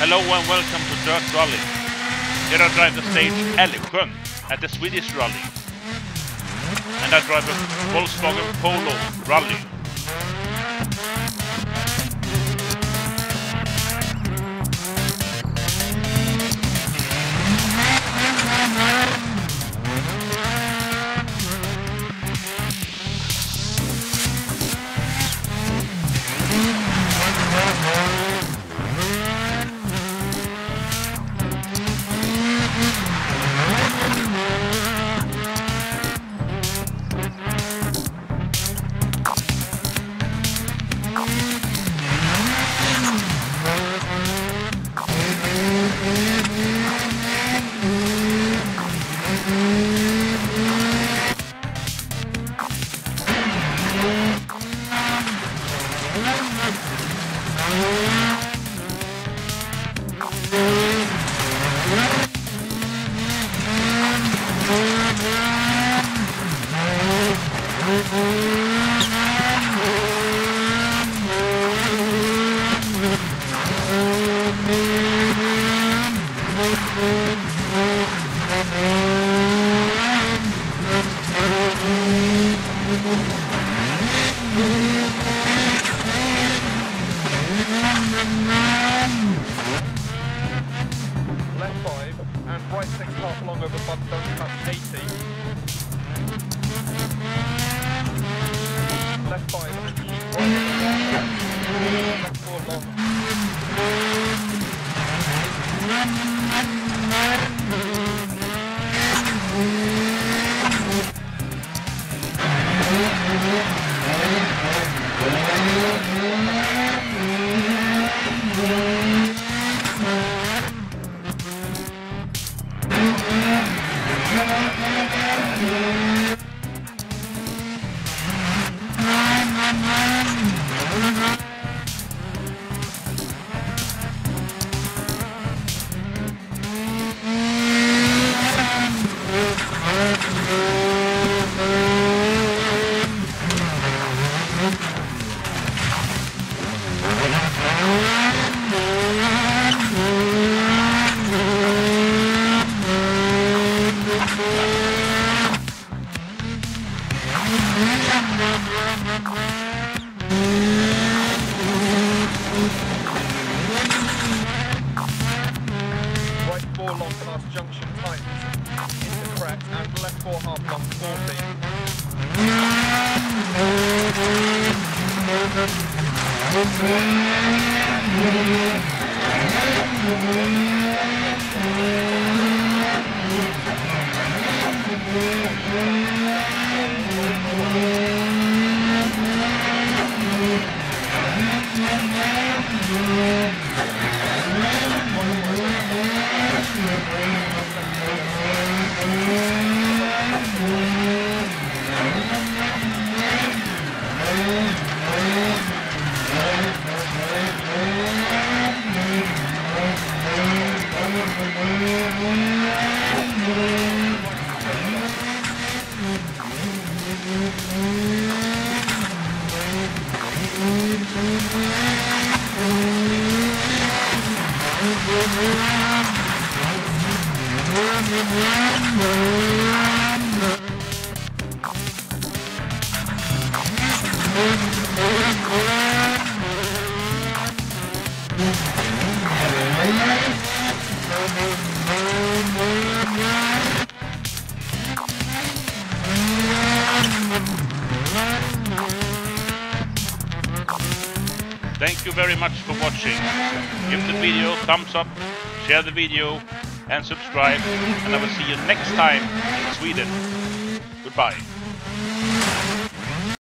Hello and welcome to Dirt Rally. Here I drive the stage Älvsjön at the Swedish Rally. And I drive a Volkswagen Polo Rally. Left 5 and right 6 half long over bump, don't cut 80. Left 5 and keep right left 4 long. Right 4 long past junction tight into correct and left 4 half long 4. Thank you very much for watching. Give the video a thumbs up, share the video and subscribe, and I will see you next time in Sweden. Goodbye.